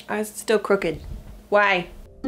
It's still crooked. Why?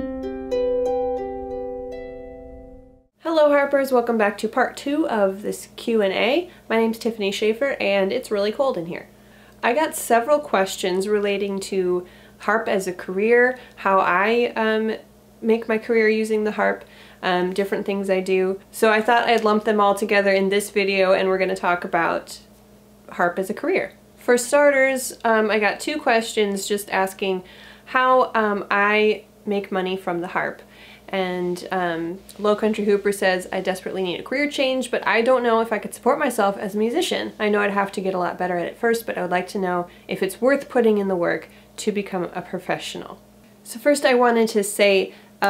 Hello Harpers, welcome back to part 2 of this Q&A. My name's Tiffany Schaefer and it's really cold in here. I got several questions relating to harp as a career, how I make my career using the harp, different things I do. So I thought I'd lump them all together in this video and we're going to talk about harp as a career. For starters, I got 2 questions just asking how I make money from the harp. And Low Country Hooper says, I desperately need a career change, but I don't know if I could support myself as a musician. I know I'd have to get a lot better at it first, but I would like to know if it's worth putting in the work to become a professional. So first I wanted to say,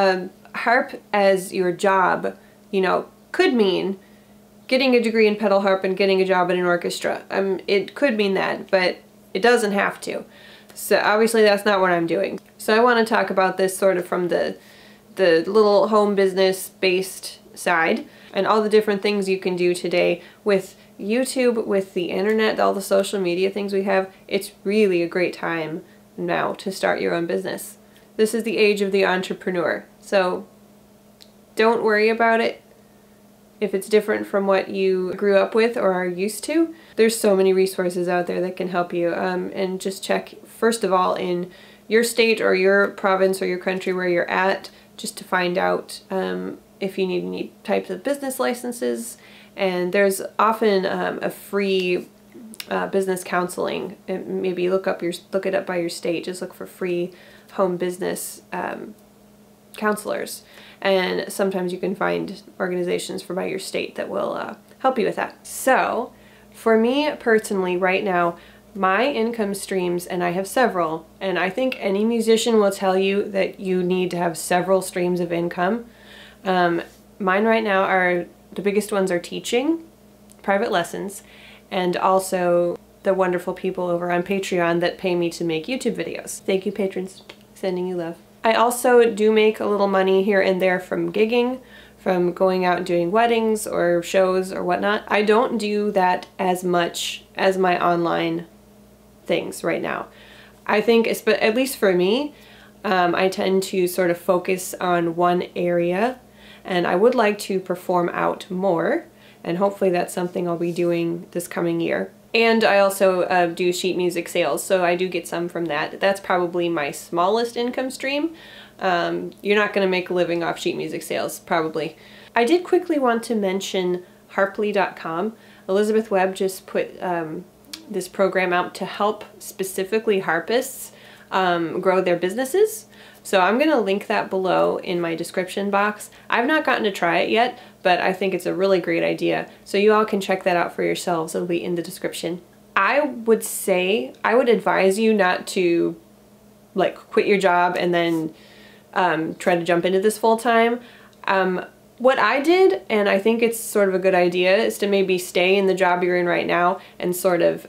harp as your job, you know, could mean getting a degree in pedal harp and getting a job in an orchestra. It could mean that, but it doesn't have to. So obviously that's not what I'm doing. So I want to talk about this sort of from the little home business based side and all the different things you can do today with YouTube, with the internet, all the social media things we have. It's really a great time now to start your own business. This is the age of the entrepreneur. So don't worry about it if it's different from what you grew up with or are used to. There's so many resources out there that can help you, and just check first of all in your state or your province or your country where you're at, just to find out if you need any types of business licenses. And there's often a free business counseling. Maybe look it up by your state. Just look for free home business counselors, and sometimes you can find organizations by your state that will help you with that. So for me personally right now, my income streams, and I have several, and I think any musician will tell you that you need to have several streams of income. Mine right now are, the biggest ones are teaching, private lessons, and also the wonderful people over on Patreon that pay me to make YouTube videos. Thank you patrons, sending you love. I also do make a little money here and there from gigging, from going out and doing weddings or shows or whatnot. I don't do that as much as my online things right now. I think, at least for me, I tend to sort of focus on one area, and I would like to perform out more, and hopefully that's something I'll be doing this coming year. And I also do sheet music sales, so I do get some from that. That's probably my smallest income stream. You're not going to make a living off sheet music sales, probably. I did quickly want to mention Harply.com. Elizabeth Webb just put this program out to help specifically harpists grow their businesses. So I'm going to link that below in my description box. I've not gotten to try it yet, but I think it's a really great idea. So you all can check that out for yourselves. It'll be in the description. I would advise you not to like quit your job and then try to jump into this full time. What I did, and I think it's sort of a good idea, is to maybe stay in the job you're in right now and sort of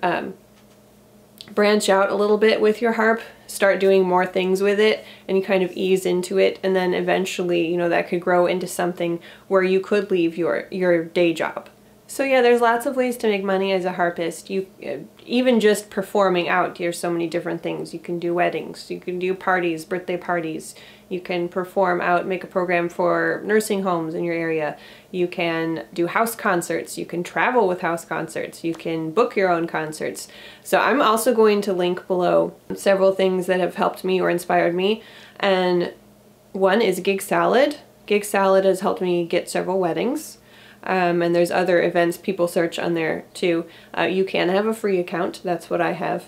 branch out a little bit with your harp, start doing more things with it, and you kind of ease into it, and then eventually, you know, that could grow into something where you could leave your day job. So yeah, there's lots of ways to make money as a harpist. Even just performing out, there's so many different things. You can do weddings, you can do parties, birthday parties, you can perform out, make a program for nursing homes in your area, you can do house concerts, you can travel with house concerts, you can book your own concerts. So I'm also going to link below several things that have helped me or inspired me, and one is Gig Salad. Gig Salad has helped me get several weddings. And there's other events people search on there too. You can have a free account, that's what I have.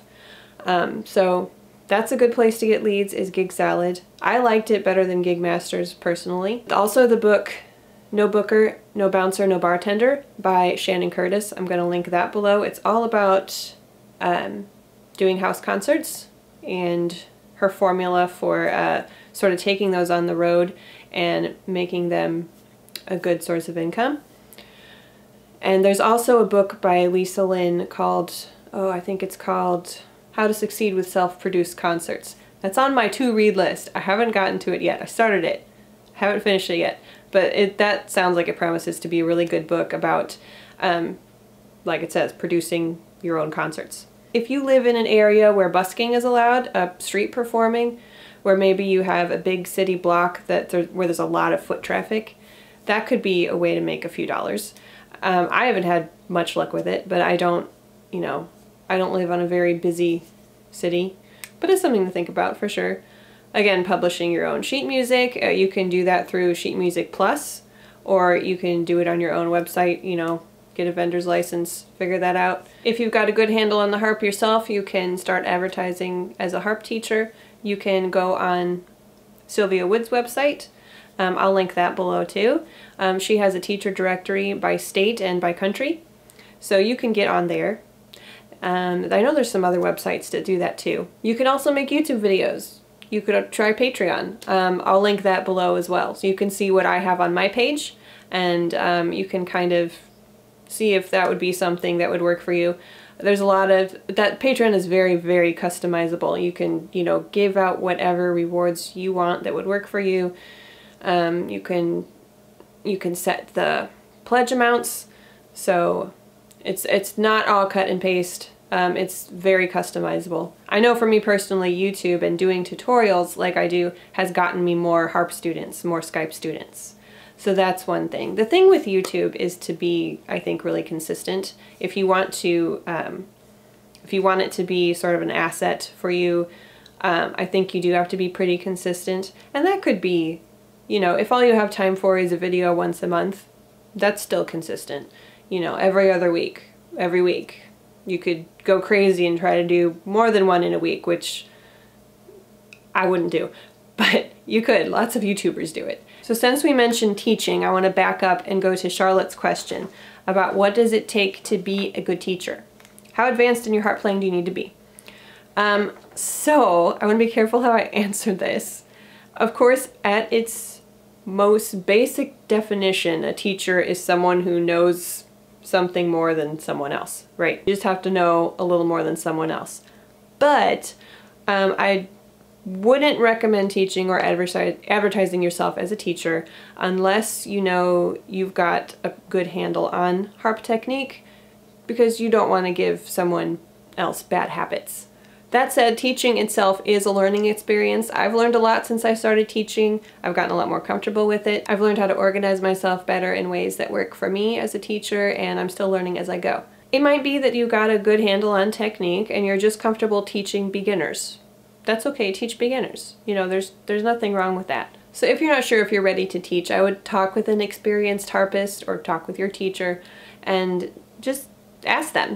So that's a good place to get leads, is Gig Salad. I liked it better than Gig Masters personally. Also the book No Booker, No Bouncer, No Bartender by Shannon Curtis. I'm going to link that below. It's all about doing house concerts and her formula for sort of taking those on the road and making them a good source of income. And there's also a book by Lisa Lynn called, I think it's called How to Succeed with Self-Produced Concerts. That's on my to-read list. I haven't gotten to it yet. I started it. I haven't finished it yet. But that sounds like it promises to be a really good book about, like it says, producing your own concerts. If you live in an area where busking is allowed, street performing, where maybe you have a big city block where there's a lot of foot traffic. That could be a way to make a few dollars. I haven't had much luck with it, but I don't live on a very busy city, but it's something to think about for sure. Again, publishing your own sheet music, you can do that through Sheet Music Plus, or you can do it on your own website, get a vendor's license, figure that out. If you've got a good handle on the harp yourself, you can start advertising as a harp teacher. You can go on Sylvia Wood's website. I'll link that below too. She has a teacher directory by state and by country, so you can get on there. I know there's some other websites that do that too. You can also make YouTube videos. You could try Patreon. I'll link that below as well, so you can see what I have on my page, and you can kind of see if that would be something that would work for you. There's a lot of that. Patreon is very, very customizable. You can, give out whatever rewards you want that would work for you. You can set the pledge amounts, so it's not all cut and paste. It's very customizable. I know for me personally, YouTube and doing tutorials like I do has gotten me more harp students, more Skype students. So that's one thing. The thing with YouTube is to be, I think, really consistent. If you want it to be sort of an asset for you, I think you do have to be pretty consistent. And that could be, if all you have time for is a video once a month, that's still consistent. Every other week, every week. You could go crazy and try to do more than one in a week, which I wouldn't do, but you could. Lots of YouTubers do it. So since we mentioned teaching, I want to back up and go to Charlotte's question about what does it take to be a good teacher? How advanced in your harp playing do you need to be? So I want to be careful how I answer this. Of course, at its most basic definition, a teacher is someone who knows something more than someone else, right? You just have to know a little more than someone else. But I wouldn't recommend teaching or advertising yourself as a teacher unless you've got a good handle on harp technique, because you don't want to give someone else bad habits. That said, teaching itself is a learning experience. I've learned a lot since I started teaching. I've gotten a lot more comfortable with it. I've learned how to organize myself better in ways that work for me as a teacher, and I'm still learning as I go. It might be that you got a good handle on technique and you're just comfortable teaching beginners. That's okay, teach beginners. There's nothing wrong with that. So if you're not sure if you're ready to teach, I would talk with an experienced harpist or talk with your teacher and just ask them,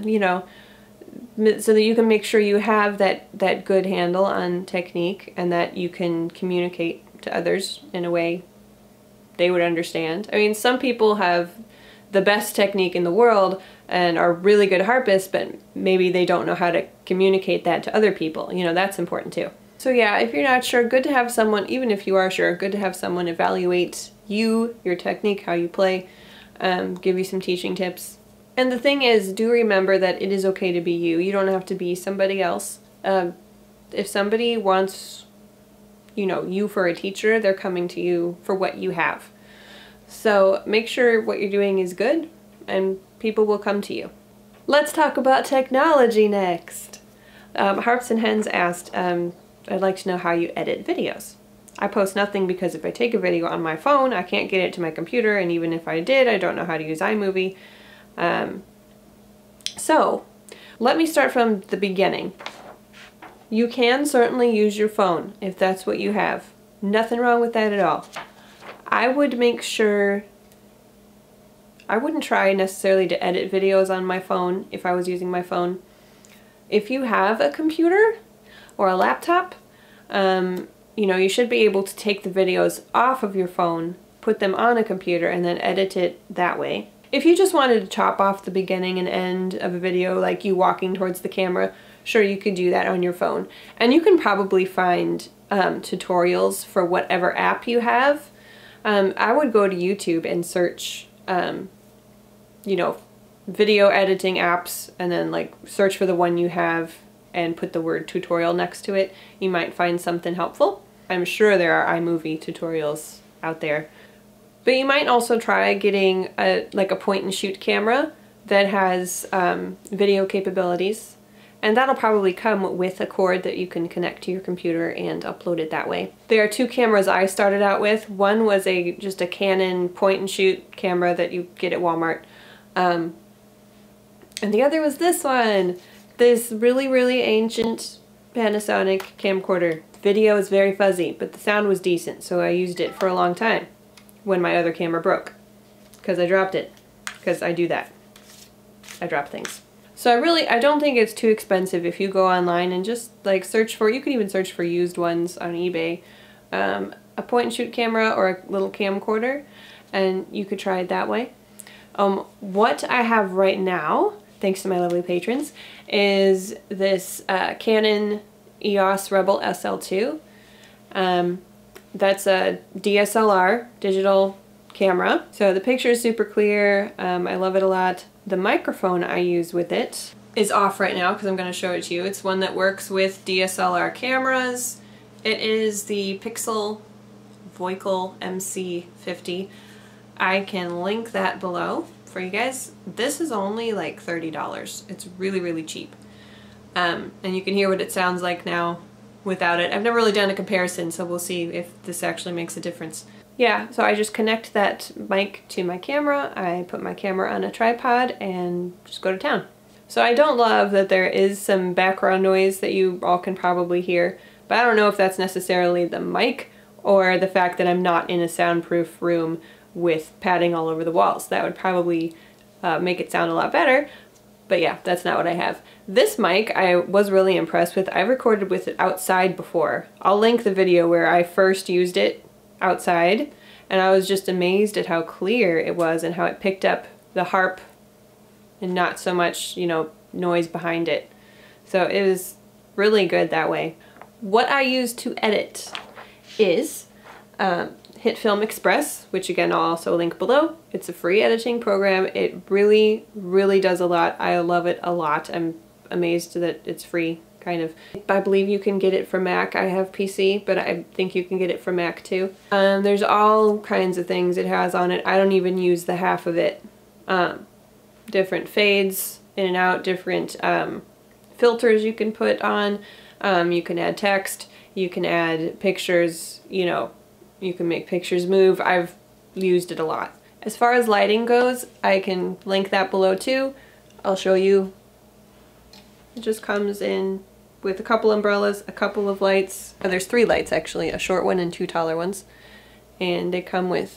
so that you can make sure you have that good handle on technique and that you can communicate to others in a way they would understand. I mean, some people have the best technique in the world and are really good harpists, but maybe they don't know how to communicate that to other people. That's important too. So yeah, if you're not sure, good to have someone, even if you are sure, good to have someone evaluate you, your technique, how you play, give you some teaching tips. And the thing is, do remember that it is okay to be you. You don't have to be somebody else. If somebody wants, you for a teacher, they're coming to you for what you have. So make sure what you're doing is good and people will come to you. Let's talk about technology next. Harps and Hens asked, I'd like to know how you edit videos. I post nothing because if I take a video on my phone, I can't get it to my computer, and even if I did, I don't know how to use iMovie. So let me start from the beginning. You can certainly use your phone if that's what you have. Nothing wrong with that at all. I would make sure, I wouldn't try necessarily to edit videos on my phone if I was using my phone. If you have a computer or a laptop, you should be able to take the videos off of your phone, put them on a computer, and then edit it that way. If you just wanted to chop off the beginning and end of a video, like you walking towards the camera, sure, you could do that on your phone. And you can probably find tutorials for whatever app you have. I would go to YouTube and search, video editing apps, and then search for the one you have and put the word tutorial next to it. You might find something helpful. I'm sure there are iMovie tutorials out there. But you might also try getting a point and shoot camera that has video capabilities, And that'll probably come with a cord that you can connect to your computer and upload it that way. There are two cameras I started out with. One was just a Canon point and shoot camera that you get at Walmart. And the other was this one. This really, really ancient Panasonic camcorder. Video is very fuzzy, but the sound was decent, so I used it for a long time when my other camera broke. Because I dropped it. Because I do that. I drop things. So I don't think it's too expensive if you go online and just like search for, you can even search for used ones on eBay, a point and shoot camera or a little camcorder, and you could try it that way. What I have right now, thanks to my lovely patrons, is this Canon EOS Rebel SL2. That's a DSLR, digital camera. So the picture is super clear. I love it a lot. The microphone I use with it is off right now because I'm going to show it to you. It's one that works with DSLR cameras. It is the Pixel Voicle MC50. I can link that below for you guys. This is only like $30. It's really, really cheap. And you can hear what it sounds like now without it. I've never really done a comparison, so we'll see if this actually makes a difference. Yeah, so I just connect that mic to my camera, I put my camera on a tripod, and just go to town. So I don't love that there is some background noise that you all can probably hear, but I don't know if that's necessarily the mic or the fact that I'm not in a soundproof room with padding all over the walls. That would probably make it sound a lot better, but yeah, that's not what I have. This mic I was really impressed with. I've recorded with it outside before. I'll link the video where I first used it outside, and I was just amazed at how clear it was and how it picked up the harp and not so much, you know, noise behind it. So it was really good that way. What I use to edit is HitFilm Express, which again I'll also link below. It's a free editing program. It really, really does a lot. I love it a lot. I'm amazed that it's free. Kind of. I believe you can get it for Mac. I have PC, but I think you can get it for Mac too. There's all kinds of things it has on it. I don't even use the half of it. Different fades in and out, different filters you can put on. You can add text, you can add pictures, you know, you can make pictures move. I've used it a lot. As far as lighting goes, I can link that below too. I'll show you. It just comes in with a couple umbrellas, a couple of lights. Oh, there's 3 lights actually, a short one and 2 taller ones. And they come with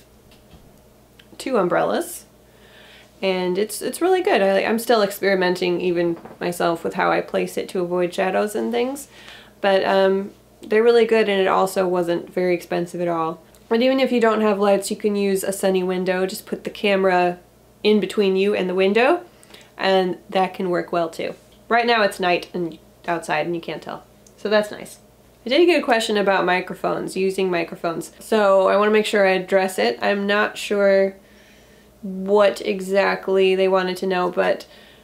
2 umbrellas. And it's really good. I'm still experimenting even myself with how I place it to avoid shadows and things. But they're really good, and it also wasn't very expensive at all. And even if you don't have lights, you can use a sunny window. Just put the camera in between you and the window, and that can work well too. Right now it's night and outside and you can't tell. So that's nice. I did get a question about microphones, using microphones. So I want to make sure I address it. I'm not sure what exactly they wanted to know, but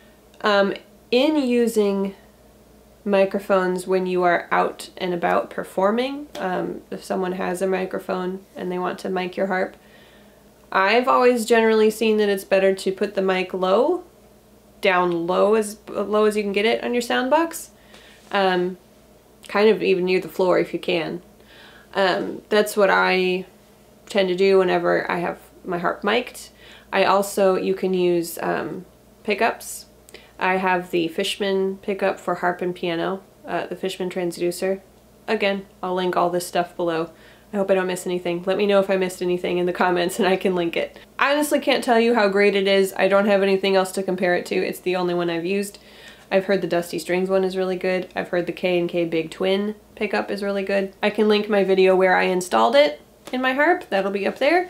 in using microphones when you are out and about performing, if someone has a microphone and they want to mic your harp, I've always generally seen that it's better to put the mic low, down low as you can get it on your sound box. Kind of even near the floor if you can. That's what I tend to do whenever I have my harp mic'd. You can use pickups. I have the Fishman pickup for harp and piano, the Fishman transducer. Again, I'll link all this stuff below. I hope I don't miss anything. Let me know if I missed anything in the comments and I can link it. I honestly can't tell you how great it is. I don't have anything else to compare it to. It's the only one I've used. I've heard the Dusty Strings one is really good. I've heard the K&K Big Twin pickup is really good. I can link my video where I installed it in my harp. That'll be up there.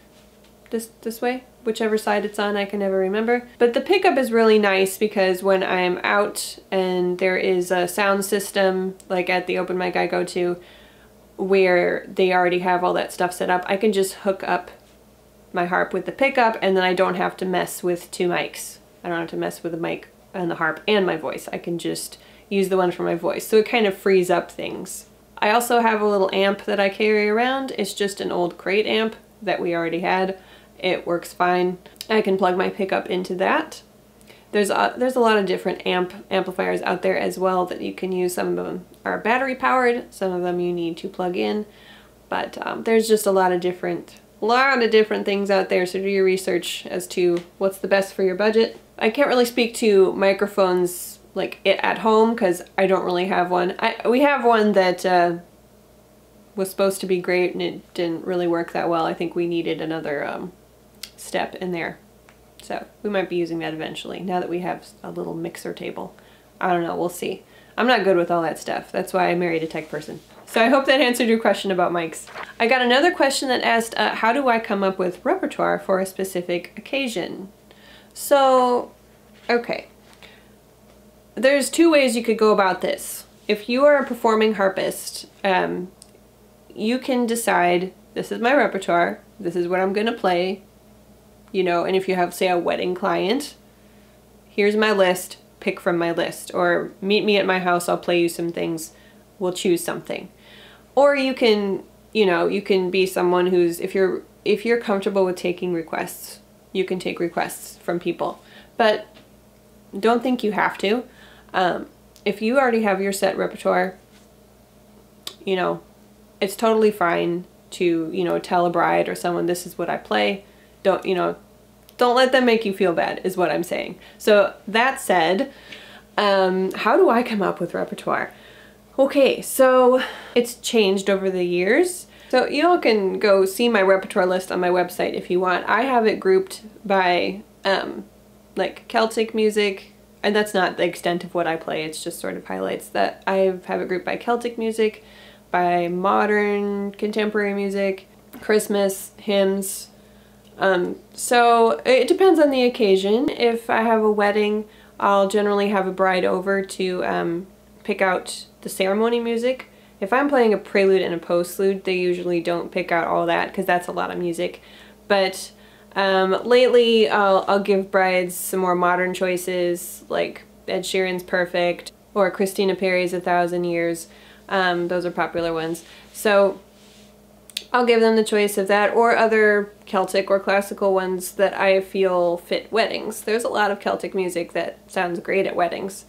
This way. Whichever side it's on, I can never remember. But the pickup is really nice because when I'm out and there is a sound system, like at the open mic I go to, where they already have all that stuff set up, I can just hook up my harp with the pickup and then I don't have to mess with 2 mics. I don't have to mess with the mic and the harp and my voice. I can just use the one for my voice. So it kind of frees up things. I also have a little amp that I carry around. It's just an old crate amp that we already had. It works fine. I can plug my pickup into that. There's a lot of different amplifiers out there as well that you can use. Some of them are battery powered, some of them you need to plug in, but there's just a lot of different things out there, so do your research as to what's the best for your budget. I can't really speak to microphones like at home because I don't really have one. We have one that was supposed to be great and it didn't really work that well. I think we needed another step in there. So we might be using that eventually, now that we have a little mixer table. I don't know, we'll see. I'm not good with all that stuff. That's why I married a tech person. So I hope that answered your question about mics. I got another question that asked, how do I come up with repertoire for a specific occasion? So, okay. There's two ways you could go about this. If you are a performing harpist, you can decide, this is my repertoire, this is what I'm gonna play, you know, and if you have, say, a wedding client, here's my list, pick from my list, or meet me at my house, I'll play you some things, we'll choose something. Or you can, you know, you can be someone who's, if you're comfortable with taking requests, you can take requests from people, but don't think you have to. If you already have your set repertoire, you know, it's totally fine to, you know, tell a bride or someone, this is what I play. Don't let them make you feel bad, is what I'm saying. So that said, how do I come up with repertoire? Okay, so it's changed over the years. So you all can go see my repertoire list on my website if you want. I have it grouped by like Celtic music, and that's not the extent of what I play, it's just sort of highlights that. I have it grouped by Celtic music, by modern contemporary music, Christmas, hymns. So it depends on the occasion. If I have a wedding, I'll generally have a bride over to pick out the ceremony music. If I'm playing a prelude and a postlude, they usually don't pick out all that because that's a lot of music. But lately I'll give brides some more modern choices, like Ed Sheeran's Perfect or Christina Perri's 1,000 Years. Those are popular ones. So I'll give them the choice of that or other Celtic or classical ones that I feel fit weddings. There's a lot of Celtic music that sounds great at weddings,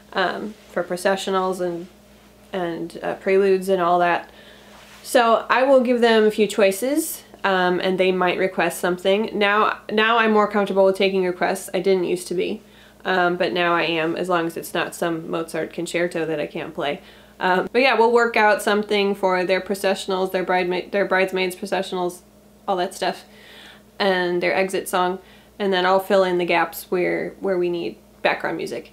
for processionals and preludes and all that. So I will give them a few choices, and they might request something. Now I'm more comfortable with taking requests. I didn't used to be, but now I am, as long as it's not some Mozart concerto that I can't play. But yeah, we'll work out something for their processionals, their bridesmaids processionals, all that stuff, and their exit song, and then I'll fill in the gaps where we need background music.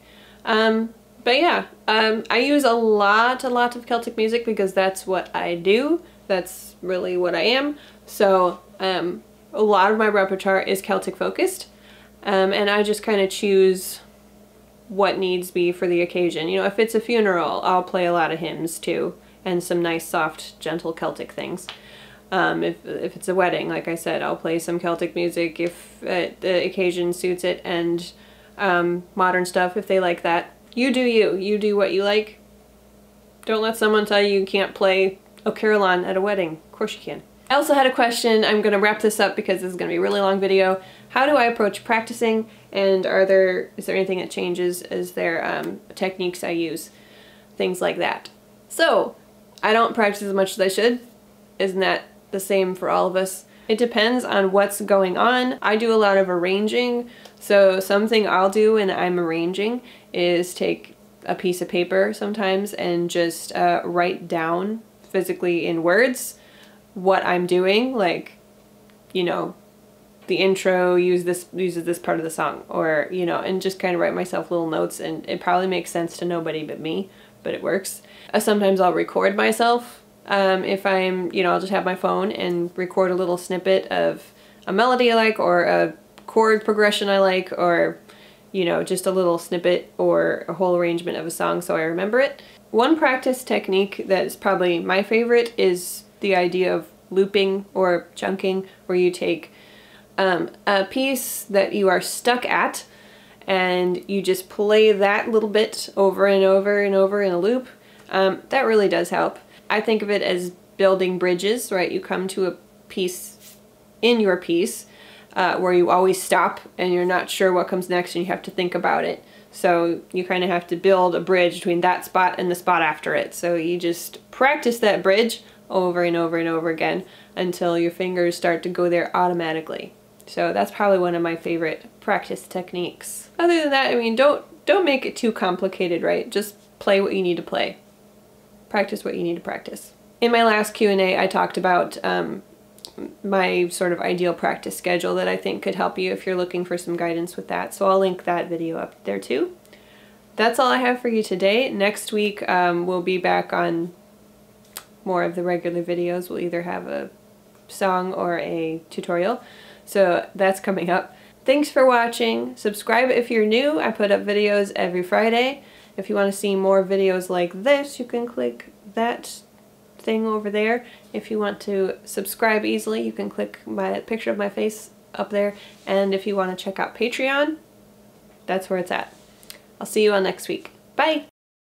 But yeah, I use a lot of Celtic music because that's what I do. That's really what I am. So a lot of my repertoire is Celtic focused, and I just kind of choose what needs be for the occasion. You know, if it's a funeral, I'll play a lot of hymns too, and some nice, soft, gentle Celtic things. If it's a wedding, like I said, I'll play some Celtic music if the occasion suits it, and modern stuff if they like that. You do you. You do what you like. Don't let someone tell you you can't play O Carillon at a wedding. Of course you can. I also had a question. I'm going to wrap this up because this is going to be a really long video. How do I approach practicing, and is there anything that changes? Is there techniques I use? Things like that. So, I don't practice as much as I should. Isn't that the same for all of us? It depends on what's going on. I do a lot of arranging, so something I'll do when I'm arranging is take a piece of paper sometimes and just write down physically in words what I'm doing, like, you know, the intro uses this part of the song, or, you know, and just kind of write myself little notes, and it probably makes sense to nobody but me, but it works. Sometimes I'll record myself. If I'm, you know, I'll just have my phone and record a little snippet of a melody I like, or a chord progression I like, or, you know, just a little snippet or a whole arrangement of a song so I remember it. One practice technique that is probably my favorite is the idea of looping or chunking, where you take a piece that you are stuck at and you just play that little bit over and over and over in a loop. That really does help. I think of it as building bridges, right? You come to a piece in your piece, where you always stop and you're not sure what comes next and you have to think about it. So you kind of have to build a bridge between that spot and the spot after it. So you just practice that bridge over and over and over again until your fingers start to go there automatically. So that's probably one of my favorite practice techniques. Other than that, I mean, don't make it too complicated, right? Just play what you need to play. Practice what you need to practice. In my last Q&A, I talked about my sort of ideal practice schedule that I think could help you if you're looking for some guidance with that. So I'll link that video up there too. That's all I have for you today. Next week we'll be back on more of the regular videos. We'll either have a song or a tutorial. So that's coming up. Thanks for watching. Subscribe if you're new. I put up videos every Friday. If you want to see more videos like this, you can click that thing over there. If you want to subscribe easily, you can click my picture of my face up there. And if you want to check out Patreon, that's where it's at. I'll see you all next week. Bye!